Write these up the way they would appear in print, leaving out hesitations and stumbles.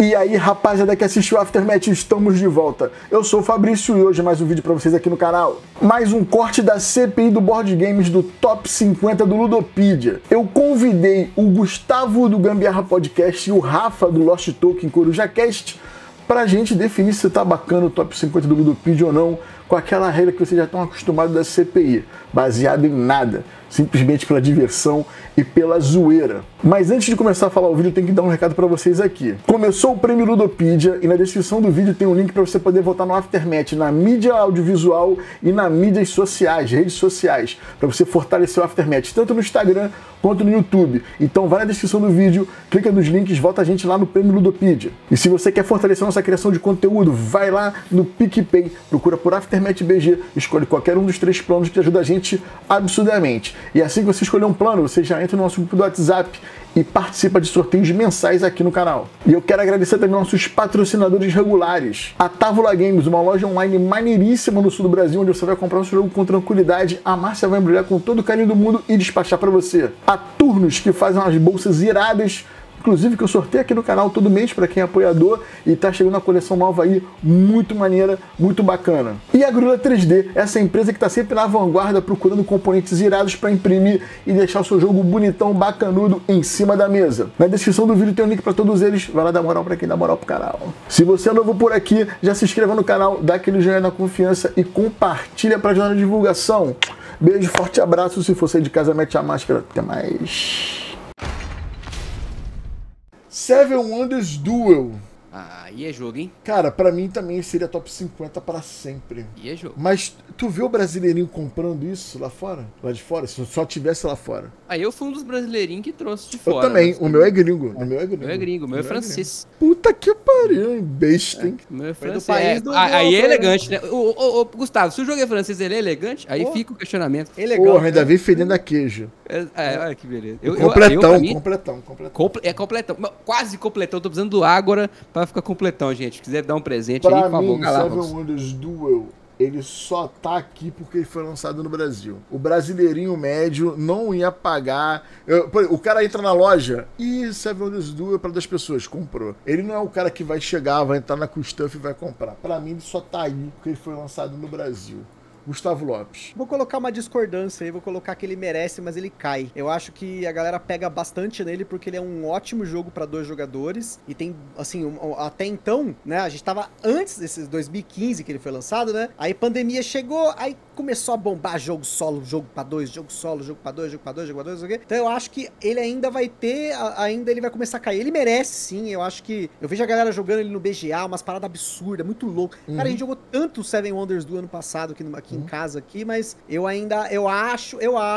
E aí, rapaziada que assistiu o Aftermath, estamos de volta. Eu sou o Fabrício e hoje mais um vídeo pra vocês aqui no canal. Mais um corte da CPI do Board Games do Top 50 do Ludopedia. Eu convidei o Gustavo do Gambiarra Podcast e o Rafa do Lost Token CorujaCast pra gente definir se tá bacana o Top 50 do Ludopedia ou não, com aquela regra que vocês já estão acostumados da CPI, baseado em nada, simplesmente pela diversão e pela zoeira. Mas antes de começar a falar o vídeo, eu tenho que dar um recado para vocês aqui. Começou o Prêmio Ludopedia e na descrição do vídeo tem um link para você poder votar no Aftermath, na mídia audiovisual e nas mídias sociais, redes sociais, para você fortalecer o Aftermath, tanto no Instagram quanto no YouTube. Então vai na descrição do vídeo, clica nos links, vota a gente lá no Prêmio Ludopedia. E se você quer fortalecer a nossa criação de conteúdo, vai lá no PicPay, procura por Aftermath BG, escolhe qualquer um dos 3 planos que ajuda a gente absurdamente. E assim que você escolher um plano, você já entra no nosso grupo do WhatsApp e participa de sorteios mensais aqui no canal. E eu quero agradecer também nossos patrocinadores regulares. A Távola Games, uma loja online maneiríssima no sul do Brasil, onde você vai comprar o seu jogo com tranquilidade. A Márcia vai embrulhar com todo o carinho do mundo e despachar para você. A Turnos, que fazem umas bolsas iradas, inclusive que eu sorteio aqui no canal todo mês para quem é apoiador, e tá chegando uma coleção nova aí, muito maneira, muito bacana. E a Grula 3D, essa empresa que tá sempre na vanguarda procurando componentes irados para imprimir e deixar o seu jogo bonitão, bacanudo em cima da mesa. Na descrição do vídeo tem um link para todos eles, vai lá dar moral para quem dá moral pro canal. Se você é novo por aqui, já se inscreva no canal, dá aquele joinha na confiança e compartilha para ajudar na divulgação. Beijo, forte abraço, se for sair de casa mete a máscara, até mais. Seven Wonders Duel. E é jogo, hein? Cara, pra mim também seria top 50 pra sempre. E é jogo. Mas tu vê o brasileirinho comprando isso lá fora? Lá de fora? Se só tivesse lá fora. Aí eu fui um dos brasileirinhos que trouxe de fora. Eu também. Né? O meu é gringo. O meu é gringo. O meu é gringo. O meu é francês. Puta que pariu, hein? Besta, hein? O meu é francês. Aí é elegante, né? Ô, Gustavo, se o jogo é francês, ele é elegante? Aí fica o questionamento. Elegante. Porra, ainda vem fedendo a queijo. Olha que beleza. Completão. É completão. Quase completão. Tô precisando do Ágora pra ficar completão, gente. Se quiser dar um presente pra aí, por favor, mim, Seven Wonders Duel, ele só tá aqui porque ele foi lançado no Brasil. O brasileirinho médio não ia pagar. O cara entra na loja e Seven Wonders Duel é pra das pessoas, comprou. Ele não é o cara que vai chegar, vai entrar na Custuff e vai comprar. Pra mim, ele só tá aí porque ele foi lançado no Brasil. Gustavo Lopes. Vou colocar uma discordância aí, vou colocar que ele merece, mas ele cai. Eu acho que a galera pega bastante nele porque ele é um ótimo jogo pra 2 jogadores e tem, assim, até então, né, a gente tava antes desses 2015 que ele foi lançado, né, aí pandemia chegou, aí começou a bombar jogo solo, jogo pra 2, jogo solo, jogo pra 2, jogo pra 2, jogo pra 2, okay? Então eu acho que ele ainda vai ter, ainda ele vai começar a cair. Ele merece sim, eu acho que, eu vejo a galera jogando ele no BGA, umas paradas absurdas, muito louco. Cara, a gente jogou tanto Seven Wonders do ano passado aqui em casa aqui, mas eu acho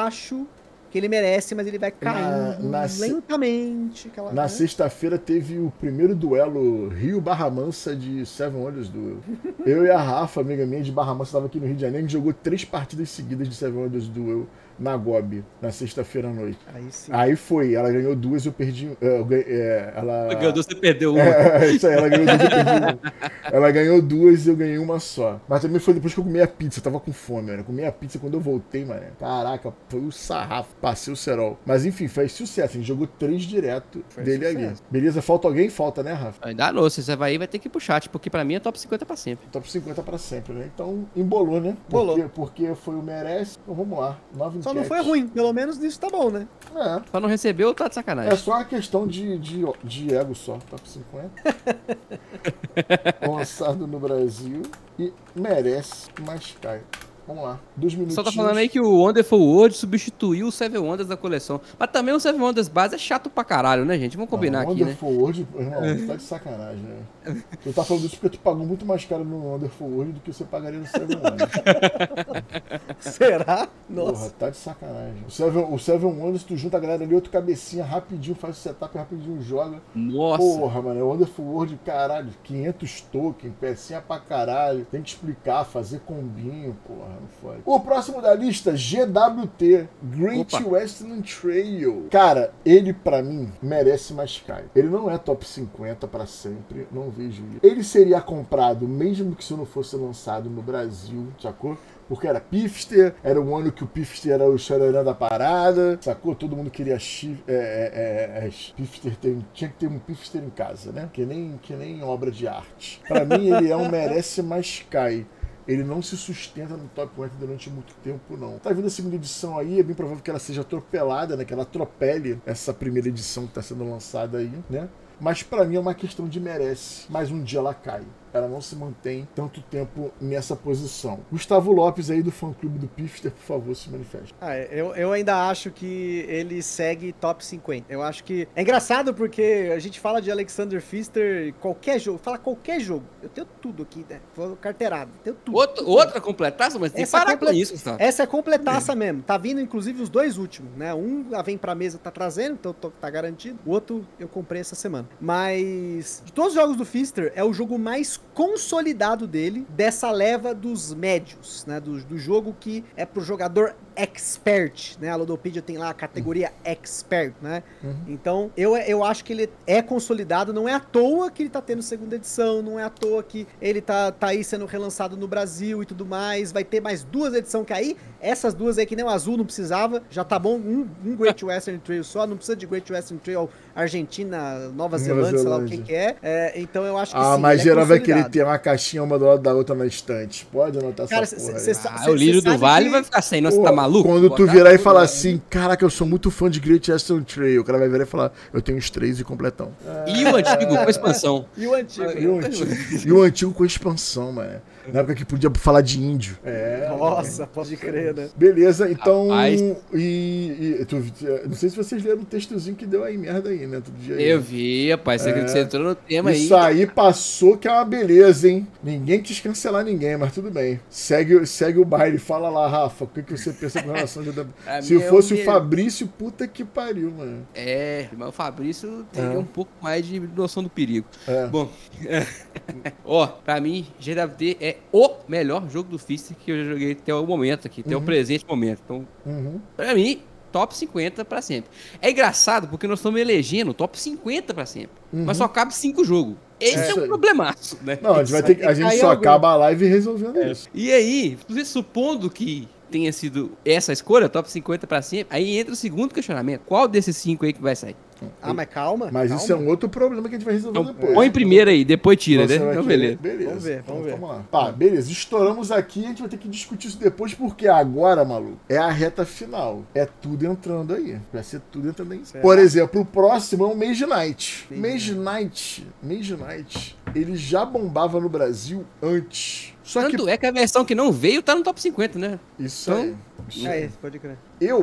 que ele merece, mas ele vai caindo lentamente. Na sexta-feira teve o primeiro duelo Rio-Barra Mansa de Seven Wonders Duel. Eu e a Rafa, amiga minha de Barra Mansa, estava aqui no Rio de Janeiro, a gente jogou 3 partidas seguidas de Seven Wonders Duel na GOB, na sexta-feira à noite. Aí foi, ela ganhou 2 e eu perdi. Ela ganhou 2 e você perdeu uma. Isso aí, ela ganhou 2 e eu perdi uma. Ela ganhou 2 e eu ganhei uma só. Mas também foi depois que eu comi a pizza, eu tava com fome, mano. Eu comi a pizza quando eu voltei, mano. Caraca, foi o sarrafo, passei o cerol. Mas enfim, foi sucesso, a gente jogou 3 direto dele ali. Beleza, falta alguém? Falta, né, Rafa? Ainda não, se você vai ter que ir pro chat, porque pra mim é top 50 pra sempre. Top 50 pra sempre, né? Então, embolou, né? Porque foi o merece. Então vamos lá, 9 Só não foi ruim, pelo menos nisso tá bom, né? Só não recebeu, tá de sacanagem. É só uma questão de ego só, top 50. Lançado no Brasil e merece, mas cai. Vamos lá, 2 minutinhos. Só tá falando aí que o Wonderful World substituiu o Seven Wonders da coleção. Mas também o Seven Wonders base é chato pra caralho, né, gente? Vamos combinar aqui, né? Wonderful World, irmão, tá de sacanagem, né? Tu tá falando isso porque tu pagou muito mais caro no Wonderful World do que você pagaria no Seven Wonders. Será? Nossa. Porra, tá de sacanagem. O Seven Wonders, tu junta a galera ali, outro cabecinha, rapidinho, faz o setup, rapidinho joga. Nossa. Porra, mano, o Wonderful World, caralho, 500 tokens, pecinha pra caralho. Tem que explicar, fazer combinho, porra. não fode. O próximo da lista, GWT, Great Western Trail. Cara, ele pra mim merece mais Sky. Ele não é top 50 pra sempre, não vejo isso. Ele seria comprado mesmo que isso não fosse lançado no Brasil, sacou? Porque era Pifster, era o ano que o Pifster era o chororã da parada, sacou? Todo mundo queria Pifster, tinha que ter um Pifster em casa, né? Que nem obra de arte. Pra mim, ele é um merece mais cai. Ele não se sustenta no top 50 durante muito tempo, não. Tá vindo a segunda edição aí, é bem provável que ela seja atropelada, né? Que ela atropele essa primeira edição que tá sendo lançada aí, né? Mas pra mim é uma questão de merece. Mas um dia ela cai. Ela não se mantém tanto tempo nessa posição. Gustavo Lopes aí do fã-clube do Pifster, por favor, se manifeste. Eu ainda acho que ele segue top 50. Eu acho que... É engraçado porque a gente fala de Alexander Pfister, qualquer jogo, fala qualquer jogo. Eu tenho tudo aqui, né? Carteirado, tenho tudo. Outra completaça, mas tem que parar com isso, Gustavo. Essa é completaça mesmo. Tá vindo, inclusive, os dois últimos, né? Um vem pra mesa, tá trazendo, então tá garantido. O outro eu comprei essa semana. Mas, de todos os jogos do Pfister, é o jogo mais consolidado dele, dessa leva dos médios, né? Do jogo que é pro jogador expert, né? A Ludopedia tem lá a categoria expert, né? Então, eu acho que ele é consolidado, não é à toa que ele tá tendo segunda edição, não é à toa que ele tá aí sendo relançado no Brasil e tudo mais, vai ter mais 2 edições que aí, essas 2 aí que nem o azul não precisava, já tá bom, um Great Western Trail só, não precisa de Great Western Trail Argentina, Nova Zelândia, sei lá o que é. Então eu acho que sim, mas geral vai querer ter uma caixinha uma do lado da outra na estante. Pode anotar essa porra. O Lírio do Vale vai ficar sem, nossa, tá maluco? Quando tu virar e falar assim, caraca, eu sou muito fã de Great Western Trail, o cara vai virar e falar, eu tenho os 3 e completão. E o antigo com expansão. E o antigo. E o antigo com expansão, mano. Na época que podia falar de índio. Nossa, pode crer, né? Beleza, então... Rapaz. Não sei se vocês leram o textozinho que deu aí, merda aí, né? Todo dia aí. Eu vi, rapaz, você entrou no tema aí. Isso aí passou que é uma beleza, hein? Ninguém quis cancelar ninguém, mas tudo bem. Segue o baile. Fala lá, Rafa, o que você pensa com relação a... Se fosse o Fabrício, puta que pariu, mano. Mas o Fabrício teria um pouco mais de noção do perigo. É. Bom, pra mim, GWT é o melhor jogo do Pfister que eu já joguei até o momento aqui, até o presente momento. Então, pra mim, top 50 pra sempre. É engraçado porque nós estamos elegendo top 50 pra sempre, mas só cabe 5 jogos. Esse é um problemaço, né? Não, a gente só acaba a live resolvendo isso. E aí, supondo que tenha sido essa escolha, top 50 pra sempre, aí entra o segundo questionamento. Qual desses 5 aí que vai sair? Mas calma. Mas calma. isso é um outro problema que a gente vai resolver depois. Põe primeiro aí, depois tira, né? Então, beleza. Vamos ver. Vamos lá. Tá, beleza. Estouramos aqui, a gente vai ter que discutir isso depois, porque agora, maluco, é a reta final. É tudo entrando aí. Vai ser tudo entrando aí. Por exemplo, o próximo é o Mage Knight. Mage Knight, ele já bombava no Brasil antes. Tanto é que a versão que não veio tá no top 50, né? Isso então, aí. Pode crer. Eu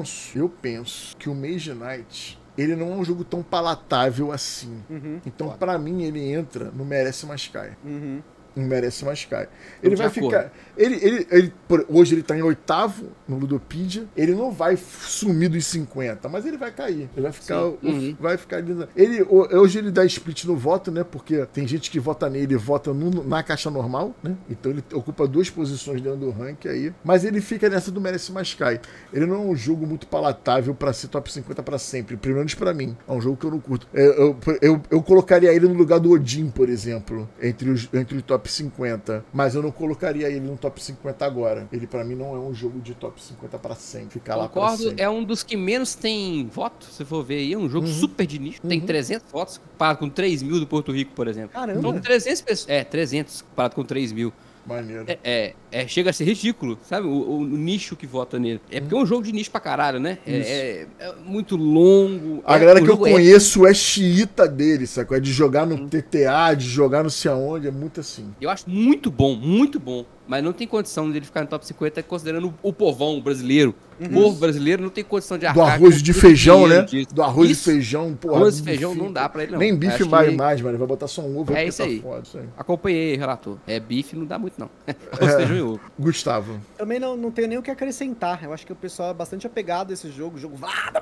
penso que o Mage Knight, ele não é um jogo tão palatável assim. Então, pra mim, ele entra no Merece Mais Cai. Não merece mais cai. Ele vai ficar. Hoje ele tá em 8º no Ludopedia. Ele não vai sumir dos 50, mas ele vai cair. Ele vai ficar. Vai ficar ali. Hoje ele dá split no voto, né? Porque tem gente que vota nele e vota na caixa normal, né? Então ele ocupa 2 posições dentro do ranking aí. Mas ele fica nessa do merece mais cai. Ele não é um jogo muito palatável pra ser top 50 pra sempre. Pelo menos pra mim. É um jogo que eu não curto. Eu colocaria ele no lugar do Odin, por exemplo. Entre os top 50, mas eu não colocaria ele no top 50 agora. Ele pra mim não é um jogo de top 50 pra sempre, ficar lá pra sempre. É um dos que menos tem voto, se for ver aí, é um jogo super de nicho, tem 300 votos, comparado com 3 mil do Porto Rico, por exemplo. Caramba! Então 300 pessoas, 300 comparado com 3 mil. Maneiro. Chega a ser ridículo, sabe? O nicho que vota nele. É porque é um jogo de nicho pra caralho, né? É muito longo. A galera que eu conheço é xiita dele, sacou? É de jogar no TTA, de jogar não sei aonde, é muito assim. Eu acho muito bom, muito bom. Mas não tem condição dele ficar no top 50 considerando o povão brasileiro. O povo brasileiro não tem condição de arcar. Do arroz de feijão, né? Do arroz de feijão, porra. Arroz de feijão não dá pra ele, não. Nem bife mais, mano. Ele vai botar só um ovo. É isso aí. Foda, isso aí. Acompanhei, relator. Bife não dá muito, não. Arroz, feijão e ovo. Gustavo. Também não tenho nem o que acrescentar. Eu acho que o pessoal é bastante apegado a esse jogo. O jogo Vada,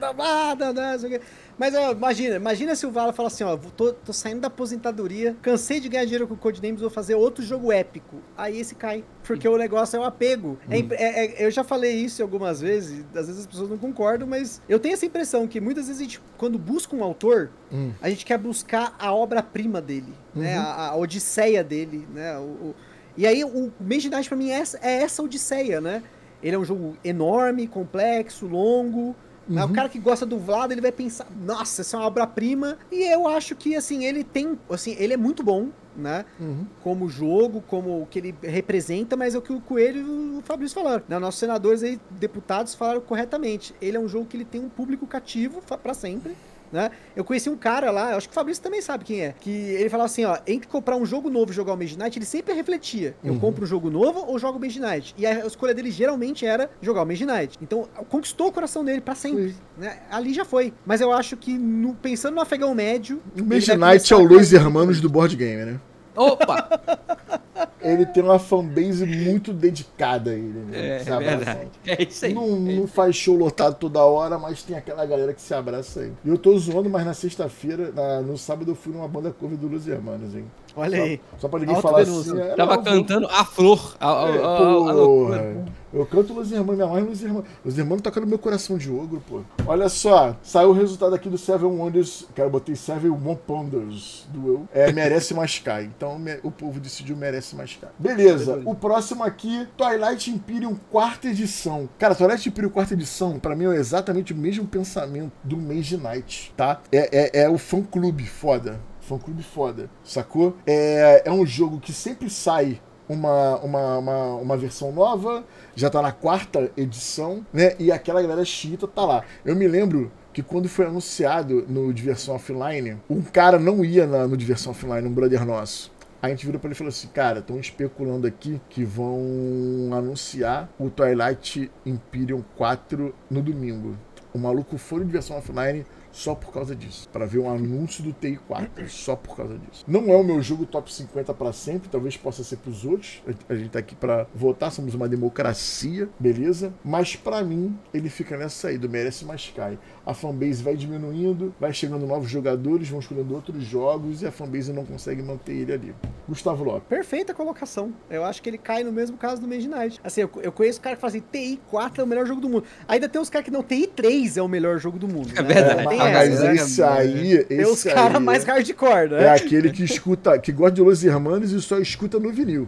né? Mas imagina se o Vala fala assim, ó, tô saindo da aposentadoria, cansei de ganhar dinheiro com Codenames, vou fazer outro jogo épico. Aí esse interesse cai. Porque o negócio é um apego. Eu já falei isso algumas vezes, às vezes as pessoas não concordam, mas eu tenho essa impressão que muitas vezes a gente, quando busca um autor, a gente quer buscar a obra-prima dele, né? A odisseia dele, né? E aí o Mage Knight pra mim é essa odisseia, né? Ele é um jogo enorme, complexo, longo. O cara que gosta do Vlad, ele vai pensar, nossa, essa é uma obra-prima. E eu acho que, assim, ele é muito bom, né? Como jogo, como o que ele representa, mas é o que o Coelho e o Fabrício falaram. Nossos senadores aí, deputados, falaram corretamente. Ele é um jogo que ele tem um público cativo pra sempre. Né? Eu conheci um cara lá, eu acho que o Fabrício também sabe quem é, que ele falava assim, ó, entre comprar um jogo novo e jogar o Mage Knight, ele sempre refletia, eu compro um jogo novo ou jogo o Mage Knight? E a escolha dele geralmente era jogar o Mage Knight. Então, conquistou o coração dele pra sempre, né? Ali já foi. Mas eu acho que, pensando no afegão médio... O Mage Knight é o Los Hermanos do board game, né? Opa! Ele tem uma fanbase muito dedicada a ele, né? É verdade. É isso aí. Não faz show lotado toda hora, mas tem aquela galera que se abraça aí. E eu tô zoando, mas na sexta-feira, no sábado, eu fui numa banda cover do Los Hermanos, hein? Olha aí. Só pra ninguém falar assim. Tava cantando a flor. Eu canto Los Hermanos, minha mãe Los Hermanos. Los Hermanos toca no meu coração de ogro, pô. Olha só, saiu o resultado aqui do Seven Wonders. Cara, eu botei Seven Wonders do eu. Merece mais cai. Então o povo decidiu merece mais cai. Beleza, o próximo aqui, Twilight Imperium 4ª edição. Cara, Twilight Imperium 4ª edição, pra mim é exatamente o mesmo pensamento do Mage Knight, tá? É o fã-clube foda. Fã-clube foda, sacou? É um jogo que sempre sai uma versão nova, já tá na 4ª edição, né? E aquela galera chita tá lá. Eu me lembro que quando foi anunciado no Diversão Offline, um cara não ia no Diversão Offline, um brother nosso. Aí a gente virou pra ele e falou assim, cara, estão especulando aqui que vão anunciar o Twilight Imperium 4 no domingo. O maluco foi no Diversão Offline só por causa disso, para ver um anúncio do TI4, só por causa disso. Não é o meu jogo top 50 para sempre, talvez possa ser pros outros, a gente tá aqui para votar, somos uma democracia, beleza? Mas para mim, ele fica nessa aí, do merece mais cai. A fanbase vai diminuindo, vai chegando novos jogadores, vão escolhendo outros jogos e a fanbase não consegue manter ele ali. Gustavo Lopes. Perfeita colocação. Eu acho que ele cai no mesmo caso do Mage Knight. Assim, eu conheço cara que fala assim, TI4 é o melhor jogo do mundo. Ainda tem uns caras que não, TI3 é o melhor jogo do mundo. É verdade. Mas esse aí... Tem os caras mais hardcore, né? É aquele que escuta, que gosta de Los Hermanos e só escuta no vinil.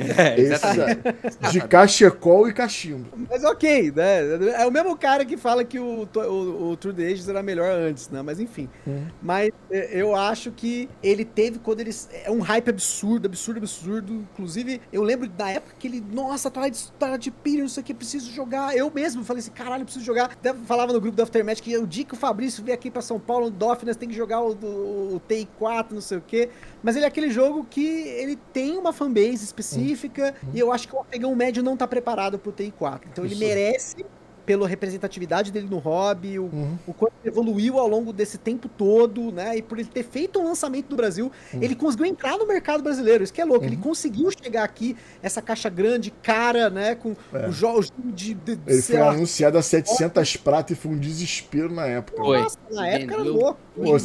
Esse de cachecol e cachimbo. Mas ok, né? É o mesmo cara que fala que o True the Ages era melhor antes, né? Mas enfim. Mas eu acho que ele teve, quando ele... É um hype absurdo. Inclusive, eu lembro da época que ele... Nossa, Twilight Imperium, isso aqui, preciso jogar. Eu mesmo falei assim, caralho, preciso jogar. Falava no grupo do Aftermath que o dia que o Fabrício veio aqui pra São Paulo, no Dofnas, tem que jogar o TI4, não sei o quê. Mas ele é aquele jogo que ele tem uma fanbase específica e eu acho que o afegão médio não tá preparado pro TI4. Então ele merece, pela representatividade dele no hobby, o quanto ele evoluiu ao longo desse tempo todo, né? E por ele ter feito um lançamento no Brasil, ele conseguiu entrar no mercado brasileiro. Isso que é louco. Ele conseguiu chegar aqui, essa caixa grande, cara, né? Com os jogos de ele foi anunciado a 700 prata e foi um desespero na época. Nossa, na época era louco. Pô,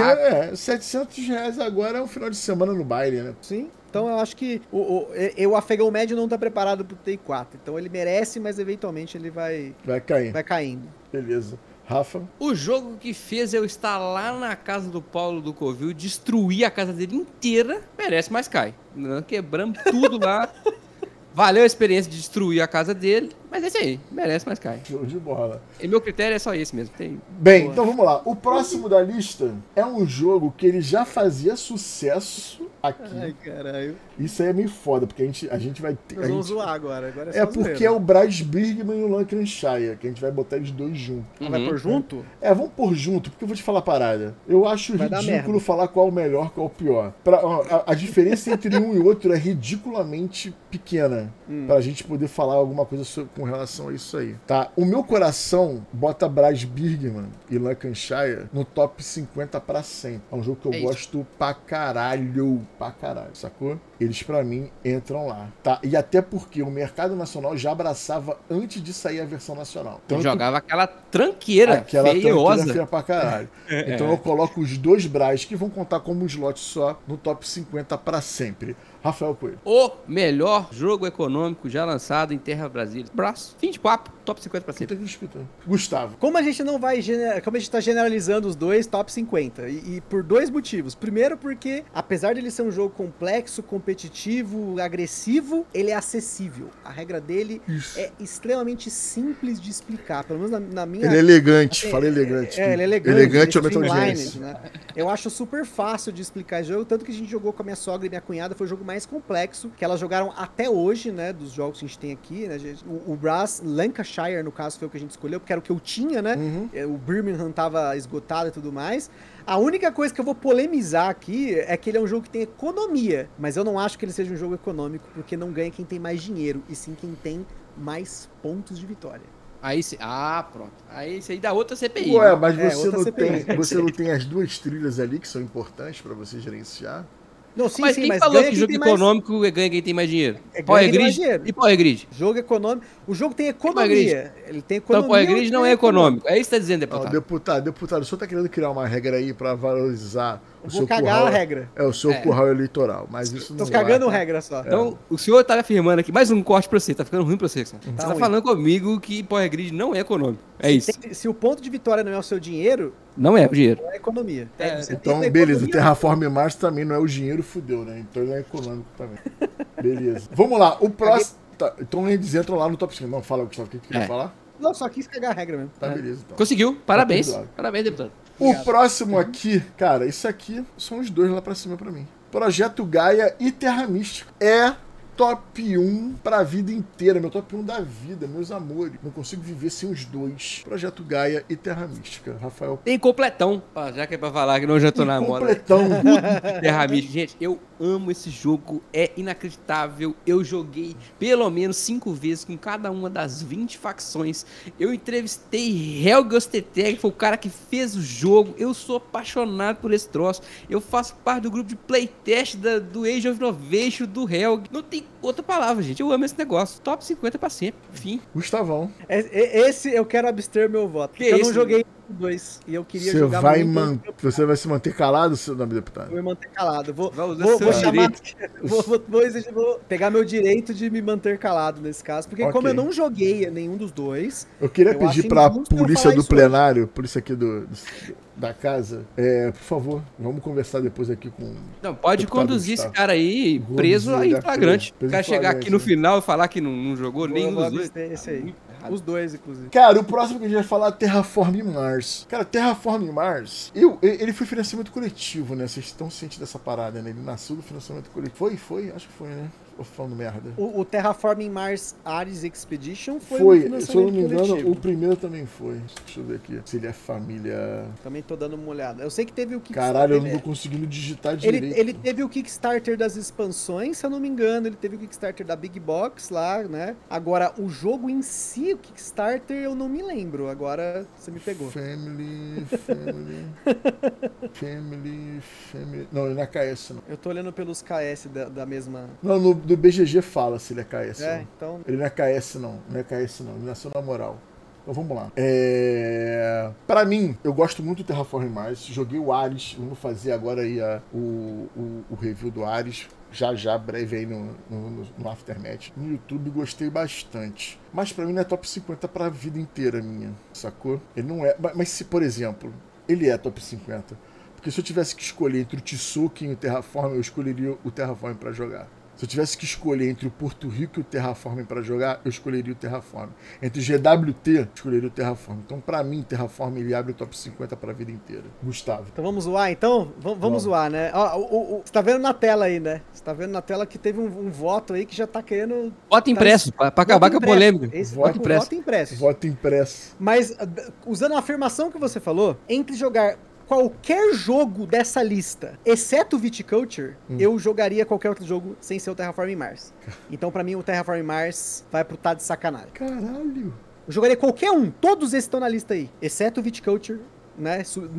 700 reais agora é um final de semana no baile, né? Sim. Então eu acho que o afegão médio não tá preparado pro TI4. Então ele merece, mas eventualmente ele vai caindo. Beleza. Rafa? O jogo que fez eu estar lá na casa do Paulo do Covil, destruir a casa dele inteira, merece mais cai. Quebramos tudo lá. Valeu a experiência de destruir a casa dele, mas é isso aí, merece mais cai. Show de bola. E meu critério é só esse mesmo. Bem, então vamos lá. O próximo da lista é um jogo que ele já fazia sucesso aqui. Ai, caralho. Isso aí é meio foda, porque a gente vai ter... Nós vamos zoar agora é só porque zoeira. é o Braz Birgman e o Lancashire, que a gente vai botar eles dois juntos. Vai pôr junto? Vamos pôr junto, porque eu vou te falar a parada. Eu acho ridículo falar qual é o melhor, qual é o pior. A diferença entre um e outro é ridiculamente pequena, pra gente poder falar alguma coisa com relação a isso aí, tá? O meu coração bota Braz Birgman e Lancashire no top 50 pra sempre. É um jogo que eu gosto pra caralho. pra caralho, sacou? Eles, pra mim, entram lá, tá? E até porque o mercado nacional já abraçava antes de sair a versão nacional. Tanto jogava aquela tranqueira feiosa. Feia pra caralho. Então eu coloco os dois Braz, que vão contar como um slot só, no top 50 pra sempre. Rafael Coelho. O melhor jogo econômico já lançado em Terra Brasília. Braço. Fim de papo. Top 50 pra sempre. Gustavo. Como a gente não vai... Como a gente tá generalizando os dois, top 50. E por dois motivos. Primeiro porque, apesar de ele ser um jogo complexo, competitivo, agressivo, ele é acessível. A regra dele é extremamente simples de explicar. Pelo menos na minha... Ele é elegante. Fala elegante. Ele é elegante. Elegante é metodologia. Né? Eu acho super fácil de explicar esse jogo. Tanto que a gente jogou com a minha sogra e minha cunhada. Foi o jogo mais complexo que elas jogaram até hoje, né? Dos jogos que a gente tem aqui, né? O Brass Lancashire, no caso, foi o que a gente escolheu, porque era o que eu tinha, né? O Birmingham tava esgotado e tudo mais. A única coisa que eu vou polemizar aqui é que ele é um jogo que tem economia, mas eu não acho que ele seja um jogo econômico, porque não ganha quem tem mais dinheiro, e sim quem tem mais pontos de vitória. Aí, pronto. Aí isso aí dá outra CPI. Ué, mas você não CPI. tem as duas trilhas ali que são importantes pra você gerenciar? Não, sim, mas sim, quem mas falou ganha que quem jogo tem mais... econômico ganha quem tem mais dinheiro? Ganha Power quem tem Grid mais dinheiro. e Power Grid? Jogo econômico. O jogo tem economia. Ele tem economia. Então Power Grid não é econômico. É isso que você tá dizendo, deputado. Deputado, o senhor tá querendo criar uma regra aí pra valorizar o seu cagar curral, a regra. É o seu curral eleitoral, mas isso não Tô cagando regra só. Então, o senhor tá afirmando aqui, mais um corte pra você, tá ficando ruim pra você. Você tá ruim. falando comigo que Power Grid não é econômico. É isso. Se o ponto de vitória não é o seu dinheiro, não é o dinheiro. não é economia. Então, beleza, o Terraform Mars também não é o dinheiro, fudeu, né? Então ele é econômico também. Beleza. Vamos lá, o próximo... Tá, então eles entram lá no top 5. Não, fala, Gustavo, o que tu queria falar? Não, só quis cagar a regra mesmo. Tá, beleza, então. Conseguiu, parabéns. Parabéns, deputado. O próximo aqui, cara, isso aqui são os dois lá pra cima pra mim. Projeto Gaia e Terra Mística. É top 1 pra vida inteira, meu top 1 da vida, meus amores. Não consigo viver sem os dois. Projeto Gaia e Terra Mística. Rafael. Tem completão, já que é pra falar que não já tô na moda. Completão. Terra Mística. Gente, eu amo esse jogo, é inacreditável. Eu joguei pelo menos 5 vezes com cada uma das 20 facções. Eu entrevistei Helge Ostertag, que foi o cara que fez o jogo. Eu sou apaixonado por esse troço. Eu faço parte do grupo de playtest do Age of Innovation do Helge. Não tem outra palavra, gente. Eu amo esse negócio. Top 50 pra sempre. Fim. Gustavão. Esse eu quero abster meu voto. Porque eu não joguei dois e eu queria jogar muito. Você vai se manter calado, seu nome deputado? Vou me manter calado. Vou pegar meu direito de me manter calado nesse caso, porque como eu não joguei nenhum dos dois... Eu queria pedir pra polícia do plenário, polícia aqui da casa, por favor, vamos conversar depois aqui com... Não, pode conduzir esse cara aí preso em flagrante. O cara chegar aqui no final e falar que não jogou nenhum dos dois. Esse aí. Os dois, inclusive. Cara, o próximo que a gente vai falar é Terraform Mars. Cara, Terraform Mars, ele foi financiamento coletivo, né? Vocês estão cientes dessa parada, né? Ele nasceu do financiamento coletivo. Foi? Acho que foi, né? Ou falando merda? O Terraforming Mars Ares Expedition foi um se eu não me engano, coletivo. O primeiro também foi. Deixa eu ver aqui. Se ele é família... Também tô dando uma olhada. Eu sei que teve o Kickstarter... Caralho, eu não tô conseguindo digitar direito. Ele teve o Kickstarter das expansões, se eu não me engano. Ele teve o Kickstarter da Big Box lá, né? Agora, o jogo em si, o Kickstarter, eu não me lembro. Agora, você me pegou. Family... Não, ele não é KS, não. Eu tô olhando pelos KS da mesma... Não, do BGG fala se ele é KS. Então... Ele não é KS, não. Não é KS, não. Ele nasceu na moral. Então vamos lá. Pra mim, eu gosto muito do Terraform Mars. Joguei o Ares. Vamos fazer agora aí o review do Ares. Já, breve aí no Aftermath. No YouTube, gostei bastante. Mas pra mim não é top 50 pra vida inteira minha. Sacou? Ele não é... Mas se, por exemplo, ele é top 50. Porque se eu tivesse que escolher entre o Tsuki e o Terraform, eu escolheria o Terraform pra jogar. Se eu tivesse que escolher entre o Porto Rico e o Terraform para jogar, eu escolheria o Terraform. Entre o GWT, eu escolheria o Terraform. Então, pra mim, Terraform ele abre o top 50 pra vida inteira. Gustavo. Então vamos zoar, então? Vamos zoar, né? Você tá vendo na tela aí, né? Você tá vendo na tela que teve um voto aí que já tá querendo... Voto impresso, pra acabar com a polêmica. Voto impresso. Voto impresso. Mas, usando a afirmação que você falou, entre jogar... qualquer jogo dessa lista, exceto Viticulture, eu jogaria qualquer outro jogo sem ser o Terraforming Mars. Então, pra mim, o Terraforming Mars vai pro tá de sacanagem. Caralho. Eu jogaria qualquer um. Todos esses estão na lista aí. Exceto o Viticulture, né?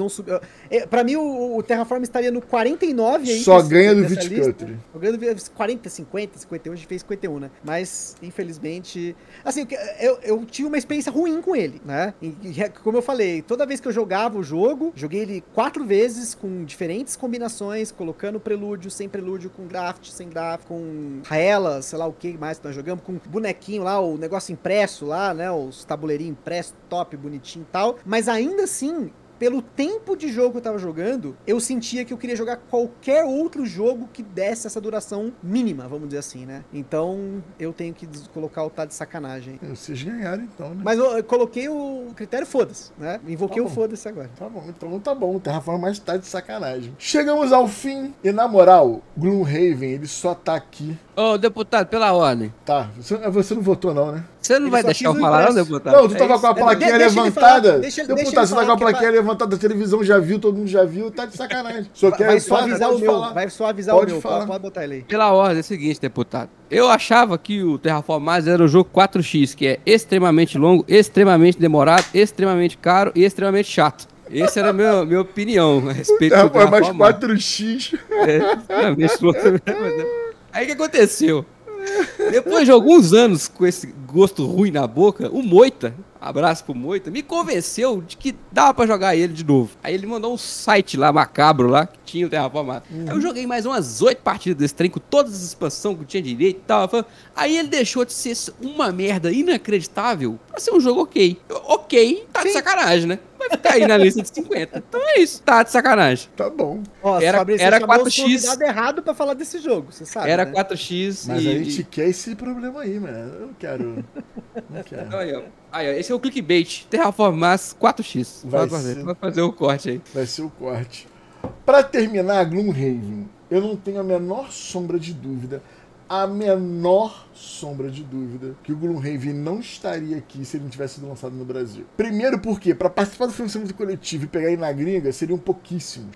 Pra mim, o Terraform estaria no 49 aí. Só ganha do Viticulture. Ganha do 40, 50, 51, a gente fez 51, né? Mas, infelizmente... Assim, eu tive uma experiência ruim com ele, né? Como eu falei, toda vez que eu jogava o jogo, joguei ele 4 vezes com diferentes combinações, colocando prelúdio, sem prelúdio, com draft, sem draft, com raela, sei lá o que mais que nós jogamos, com bonequinho lá, o negócio impresso lá, né? Os tabuleirinhos impressos, top, bonitinho e tal. Mas ainda assim, pelo tempo de jogo que eu tava jogando, eu sentia que eu queria jogar qualquer outro jogo que desse essa duração mínima, vamos dizer assim, né? Então, eu tenho que colocar o tá de sacanagem. Vocês ganharam então, né? Mas eu coloquei o critério foda-se, né? Invoquei o foda-se agora. Tá bom, então tá bom. O Terraform mais tá de sacanagem. Chegamos ao fim. E na moral, Gloomhaven, ele só tá aqui. Ô, deputado, pela ordem. Tá, você não votou não, né? Você não vai deixar eu falar, não, deputado? Não, tu tava com a plaquinha levantada. Deputado, você tá com a plaquinha levantada, a televisão já viu, todo mundo já viu, tá de sacanagem. Só quer vai só avisar o meu, vai só avisar o meu, pode botar ele aí. Pela ordem, é o seguinte, deputado. Eu achava que o Terraform Mars era o jogo 4x, que é extremamente longo, extremamente demorado, extremamente caro e extremamente chato. Essa era a minha opinião a respeito do Terraform Mars. Mais 4x. Extremamente longo. Aí o que aconteceu? Depois de alguns anos com esse gosto ruim na boca, o Moita, abraço pro Moita, me convenceu de que dava pra jogar ele de novo. Aí ele mandou um site lá, macabro lá, que tinha o Terraform Mars. Aí eu joguei mais umas 8 partidas desse trem, com todas as expansões que tinha direito e tal. Aí ele deixou de ser uma merda inacreditável pra ser um jogo ok. Ok, tá de sacanagem, né? Vai ficar aí na lista de 50. Então é isso, tá de sacanagem. Tá bom. Ó, era 4x. Errado pra falar desse jogo, você sabe. Era né? 4x. Mas a gente quer esse problema aí, mano. Eu não quero. Não quero. Aí, ó, esse é o clickbait. Terraform Mars 4x. Vai fazer o corte aí. Vai ser o corte. Pra terminar, Gloomhaven, eu não tenho a menor sombra de dúvida. Que o Gloomhaven não estaria aqui se ele não tivesse sido lançado no Brasil. Primeiro porque, para participar do financiamento coletivo e pegar ele na gringa, seriam pouquíssimos.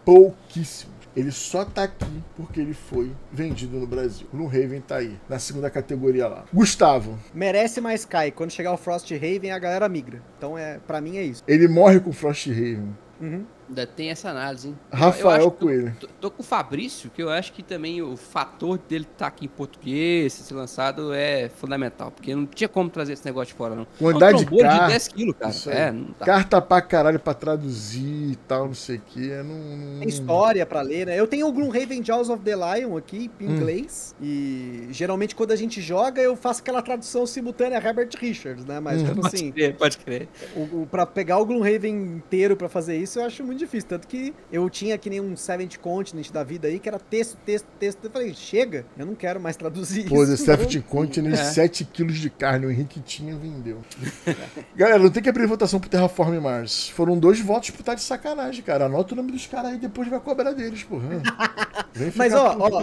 Ele só tá aqui porque ele foi vendido no Brasil. Gloomhaven tá aí, na segunda categoria lá. Gustavo. Merece mais cai. Quando chegar o Frosthaven, a galera migra. Então, pra mim, é isso. Ele morre com Frosthaven. Uhum. Ainda tem essa análise, hein? Rafael Coelho. Tô com o Fabrício, que eu acho que também o fator dele estar aqui em português, ser lançado, é fundamental. Porque não tinha como trazer esse negócio de fora, não. Quantidade de carta. De 10 quilos, cara. Não dá. Carta pra caralho pra traduzir e tal, não sei o que. Tem história pra ler, né? Eu tenho o Gloomhaven Jaws of the Lion aqui, em inglês. E geralmente quando a gente joga, eu faço aquela tradução simultânea Herbert Richards, né? Mas, tipo assim... Pode crer. Pra pegar o Gloomhaven inteiro pra fazer isso, eu acho muito difícil. Tanto que eu tinha que nem um Seventh Continent da vida aí, que era texto. Eu falei, chega, eu não quero mais traduzir isso. Pô, The Seventh Continent, 7 quilos de carne, o Henrique tinha, vendeu. Galera, não tem que abrir votação pro Terraform Mars. Foram 2 votos pro tá de sacanagem, cara. Anota o nome dos caras aí, depois vai cobrar deles, porra. Mas,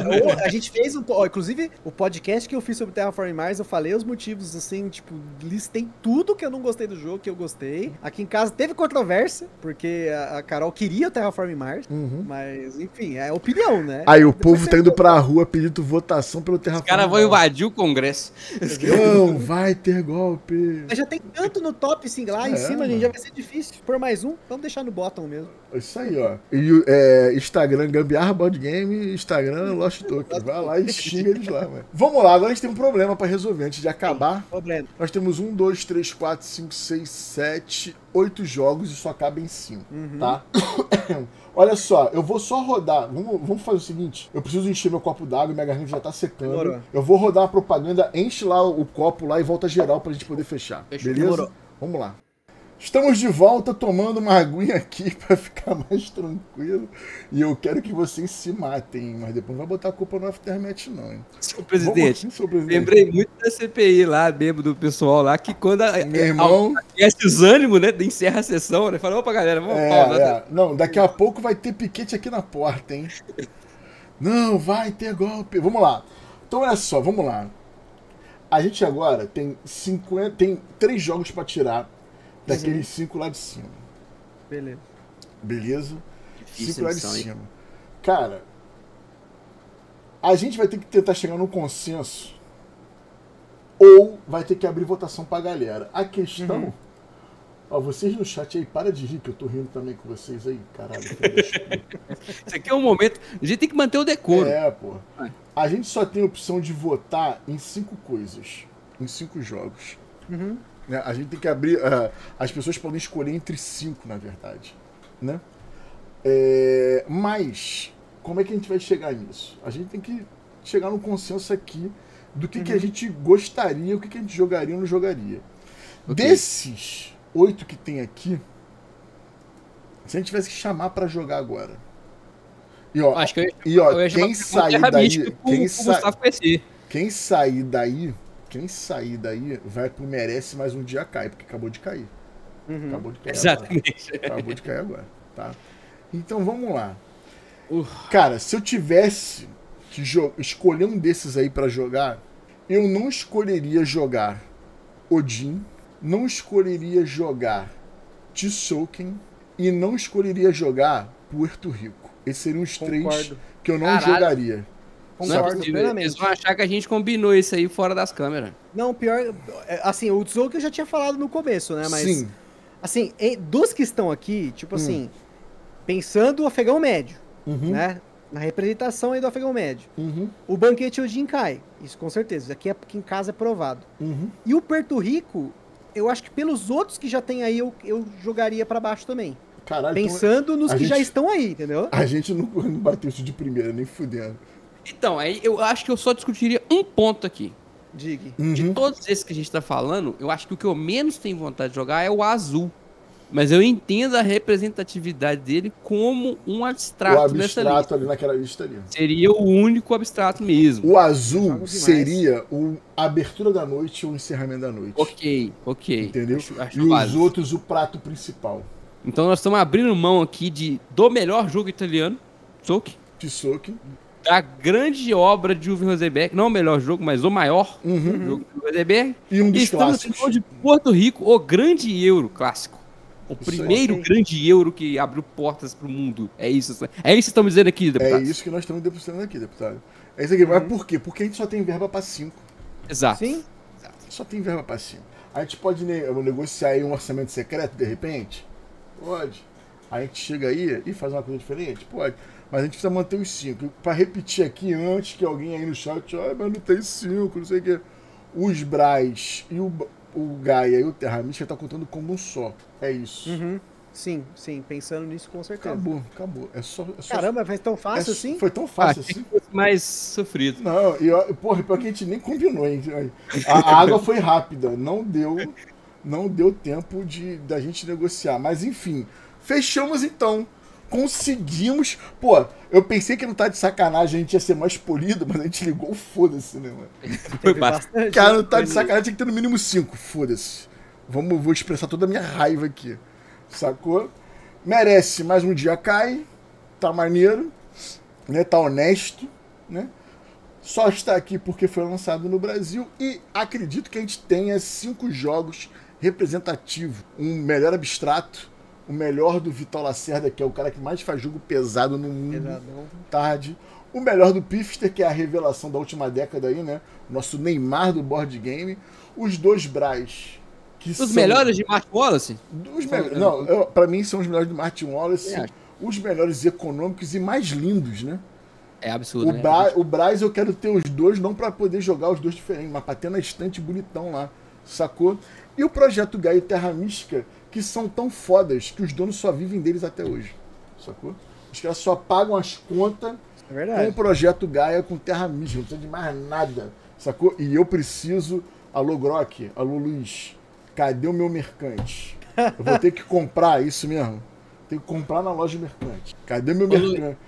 a gente fez inclusive, o podcast que eu fiz sobre Terraform Mars, eu falei os motivos, assim, tipo, listei tudo que eu não gostei do jogo, que eu gostei. Aqui em casa teve controvérsia, porque a Carol queria o Terraform Mars, mas, enfim, é opinião, né? Aí o povo tá indo pra rua pedindo votação pelo Terraform Mars. Os caras vão invadir o Congresso. Não, vai ter golpe. Mas já tem tanto no top, assim, lá em cima, gente, já vai ser difícil. Por mais um, vamos deixar no bottom mesmo. Isso aí, ó. E Instagram, Gambiarra Board Game, Instagram, Lost Token. Vai lá e xinga eles lá, mano. Vamos lá, agora a gente tem um problema pra resolver. Antes de acabar, nós temos 1, 2, 3, 4, 5, 6, 7, 8 jogos e só cabem 5, tá? Olha só, eu vou só rodar. Vamos fazer o seguinte: eu preciso encher meu copo d'água, minha garganta já tá secando. Demorou. Eu vou rodar uma propaganda, enche lá o copo lá e volta geral pra gente poder fechar. Fechou. Beleza? Demorou. Vamos lá. Estamos de volta tomando uma aguinha aqui pra ficar mais tranquilo. E eu quero que vocês se matem, mas depois não vai botar a culpa no Aftermath, não, hein? Senhor presidente, lembrei muito da CPI lá, mesmo do pessoal lá, que quando meu irmão aquece os ânimos, né? Encerra a sessão, né? Fala, opa, galera, vamos Não, daqui a pouco vai ter piquete aqui na porta, hein? Não, vai ter golpe. Vamos lá. Então, olha só, vamos lá. A gente agora tem 3 jogos pra tirar daqueles 5 lá de cima. Beleza? 5 lá de cima. Cara, a gente vai ter que tentar chegar num consenso ou vai ter que abrir votação pra galera. A questão Ó, vocês no chat aí, para de rir, que eu tô rindo também com vocês aí, caralho. Isso aqui é um momento. A gente tem que manter o decoro. Pô. A gente só tem a opção de votar em 5 coisas. Em 5 jogos. Uhum. Né? A gente tem que abrir. As pessoas podem escolher entre 5, na verdade. Né? Mas, como é que a gente vai chegar nisso? A gente tem que chegar num consenso aqui do que a gente gostaria, o que a gente jogaria ou não jogaria. Okay. Desses 8 que tem aqui, se a gente tivesse que chamar pra jogar agora. E ó, acho que quem sair daí, quem sair daí vai pro merece mais um dia cai, porque acabou de cair. Uhum. Acabou de cair. Exatamente. Agora. Acabou de cair agora, tá? Então vamos lá. Cara, se eu tivesse que escolher um desses aí pra jogar, eu não escolheria jogar Odin, não escolheria jogar Tisouken e não escolheria jogar Puerto Rico. Esses seriam os 3 que eu não jogaria. Concordo plenamente. Eles vão achar que a gente combinou isso aí fora das câmeras. Não, pior... Assim, o Tisouken eu já tinha falado no começo, né? Mas, sim. Assim, dos que estão aqui, tipo assim, pensando o afegão médio, né? Na representação aí do afegão médio. O Banquete Odin cai. Isso com certeza. Aqui em casa é provado. E o Puerto Rico, eu acho que pelos outros que já tem aí, eu jogaria pra baixo também. Caralho, pensando nos que já estão aí, entendeu? A gente não bateu isso de primeira, nem fudendo. Então, aí eu acho que eu só discutiria um ponto aqui. Diga. De todos esses que a gente tá falando, eu acho que o que eu menos tenho vontade de jogar é o azul. Mas eu entendo a representatividade dele como um abstrato. O abstrato ali naquela lista ali. Seria o único abstrato mesmo. O azul seria a abertura da noite ou o encerramento da noite. Ok. Entendeu? Acho e os outros, o prato principal. Então nós estamos abrindo mão aqui do melhor jogo italiano, Tisouken. Da grande obra de Uwe Rosenberg, não o melhor jogo, mas o maior jogo de Rosenberg. E um dos estamos clássicos. de Porto Rico, o grande euro clássico. O primeiro grande euro que abriu portas para o mundo. É isso que estamos dizendo aqui, deputado. É isso que nós estamos demonstrando aqui, deputado. É isso aqui. Mas por quê? Porque a gente só tem verba para 5. Exato. Sim. Só tem verba para 5. A gente pode negociar aí um orçamento secreto, de repente? Pode. A gente chega aí e faz uma coisa diferente? Pode. Mas a gente precisa manter os 5. Para repetir aqui, antes que alguém aí no chat, mas não tem 5, não sei o quê. Os Braz e o Gaia e o Terra Mística tá contando como um só. É isso. Sim. Pensando nisso, com certeza. Acabou. É só Caramba, foi tão fácil assim? Foi tão fácil assim. Mais sofrido. Não, porra, pior que a gente nem combinou, hein? A água foi rápida. Não deu tempo da gente negociar. Mas enfim, fechamos então. Conseguimos. Pô, eu pensei que não tá de sacanagem, a gente ia ser mais polido, mas a gente ligou, foda-se, né, mano? Foi bastante. Cara, não tá de sacanagem, tinha que ter no mínimo 5, foda-se. Vou expressar toda a minha raiva aqui. Sacou? Merece mais um dia cai. Tá maneiro, né? Tá honesto, né? Só está aqui porque foi lançado no Brasil e acredito que a gente tenha 5 jogos representativos. Um melhor abstrato, o melhor do Vitor Lacerda, que é o cara que mais faz jogo pesado no mundo. Pesadão. Tarde. O melhor do Pifster, que é a revelação da última década aí, né? Nosso Neymar do board game. Os 2 Braz. Os melhores de Martin Wallace? Pra mim são os melhores do Martin Wallace. Os melhores econômicos e mais lindos, né? É absurdo, né? O Braz eu quero ter os 2, não pra poder jogar os 2 diferentes, mas pra ter na estante bonitão lá. Sacou? E o Projeto Gaia e Terra Mística, que são tão fodas que os donos só vivem deles até hoje. Sacou? Os caras só pagam as contas com o Projeto Gaia, com Terra Mística. Não precisa de mais nada. Sacou? E eu preciso... Alô, Grok. Alô, Luiz. Cadê o meu mercante? Eu vou ter que comprar, isso mesmo. Tenho que comprar na loja mercante. Cadê meu mercante?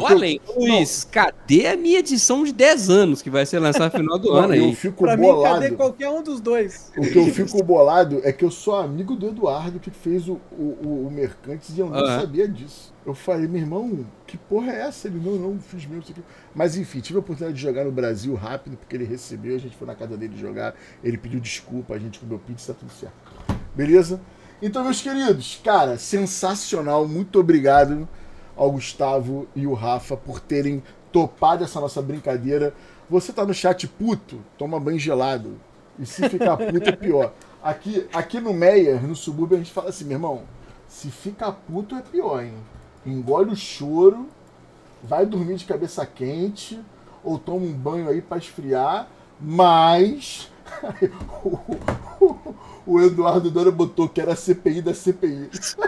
Luiz, cadê a minha edição de 10 anos que vai ser lançada no final do ano aí? Eu fico bolado. Mim, cadê qualquer um dos 2? O que eu fico bolado é que eu sou amigo do Eduardo que fez o Mercantes e eu não sabia disso. Eu falei, meu irmão, que porra é essa? Ele, não fiz mesmo isso aqui. Mas enfim, tive a oportunidade de jogar no Brasil rápido, porque ele recebeu, a gente foi na casa dele jogar, ele pediu desculpa, a gente comeu pizza, tá tudo certo. Beleza? Então, meus queridos, cara, sensacional, muito obrigado ao Gustavo e o Rafa por terem topado essa nossa brincadeira. Você tá no chat puto? Toma banho gelado. E se ficar puto é pior. Aqui no Meyer, no subúrbio, a gente fala assim, meu irmão, se ficar puto é pior, hein? Engole o choro, vai dormir de cabeça quente, ou toma um banho aí pra esfriar, mas... o Eduardo Dora botou que era a CPI da CPI.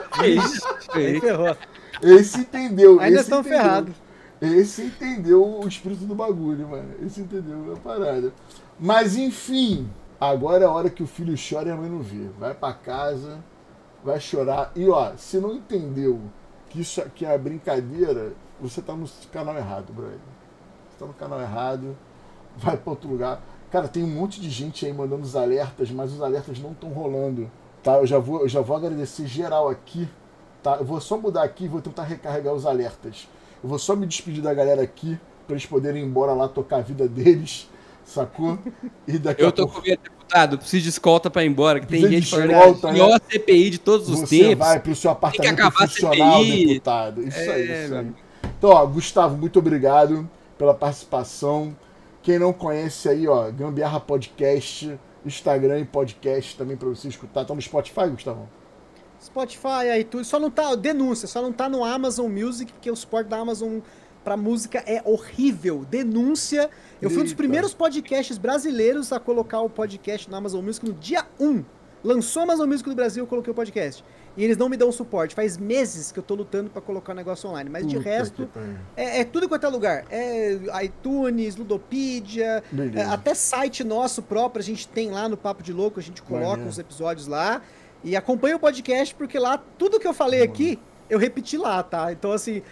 Aí ferrou. Esse entendeu. Ainda estão ferrados. Esse entendeu o espírito do bagulho, mano. Esse entendeu a parada. Mas enfim, agora é a hora que o filho chora e a mãe não vê. Vai pra casa, vai chorar. E ó, se não entendeu que isso aqui é a brincadeira, você tá no canal errado, brother. Você tá no canal errado, vai pra outro lugar. Cara, tem um monte de gente aí mandando os alertas, mas os alertas não estão rolando, tá? Eu já vou agradecer geral aqui, tá? Eu vou só mudar aqui e vou tentar recarregar os alertas. Eu vou só me despedir da galera aqui, pra eles poderem ir embora lá tocar a vida deles, sacou? E daqui eu tô com medo, deputado, preciso de escolta pra ir embora, que tem Precisa gente de falando escolta, a pior né? CPI de todos os Você tempos. vai pro seu apartamento acabar a funcional, CPI. deputado. Isso aí, isso aí. Então, ó, Gustavo, muito obrigado pela participação. Quem não conhece aí, ó, Gambiarra Podcast, Instagram e podcast também pra você escutar. Tá no Spotify, Gustavo? Spotify, iTunes, só não tá, denúncia, só não tá no Amazon Music, porque o suporte da Amazon pra música é horrível. Denúncia. Eu fui um dos primeiros podcasts brasileiros a colocar o podcast no Amazon Music no dia 1. Lançou a Amazon Music do Brasil, eu coloquei o podcast. E eles não me dão suporte. Faz meses que eu tô lutando pra colocar o negócio online. Mas de resto, é tudo quanto é lugar. É iTunes, Ludopedia, até site nosso próprio, a gente tem lá no Papo de Louco, a gente coloca os episódios lá. E acompanha o podcast, porque lá, tudo que eu falei aqui, eu repeti lá, tá? Então, assim,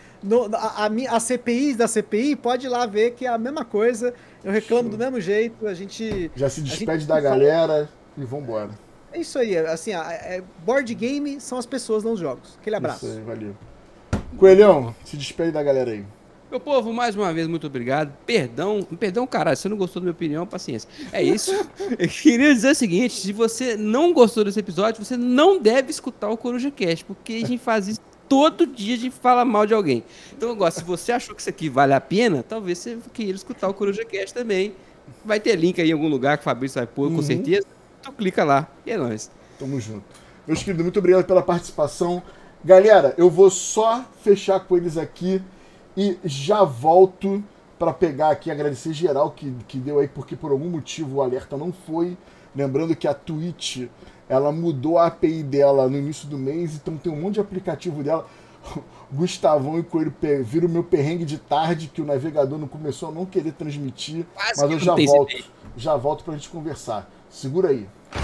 a CPI da CPI, pode ir lá ver que é a mesma coisa. Eu reclamo do mesmo jeito, a gente... Já se despede da galera e vambora. É isso aí, assim, board game são as pessoas, não os jogos. Aquele abraço. Isso aí, valeu. Coelhão, se despede da galera aí. Meu povo, mais uma vez, muito obrigado. Perdão, caralho, se você não gostou da minha opinião, paciência. É isso. Eu queria dizer o seguinte, se você não gostou desse episódio, você não deve escutar o Coruja Cast, porque a gente faz isso todo dia, a gente fala mal de alguém. Então, agora, se você achou que isso aqui vale a pena, talvez você queira escutar o Coruja Cast também. Vai ter link aí em algum lugar que o Fabrício vai pôr, com certeza. Tu clica lá e é nóis. Tamo junto. Meus queridos, muito obrigado pela participação. Galera, eu vou só fechar com eles aqui e já volto para pegar aqui, agradecer geral que deu aí, porque por algum motivo o alerta não foi. Lembrando que a Twitch, ela mudou a API dela no início do mês, então tem um monte de aplicativo dela. Gustavão e Coelho viram o meu perrengue de tarde, que o navegador não começou a não querer transmitir. Mas eu já volto pra gente conversar. Segura aí.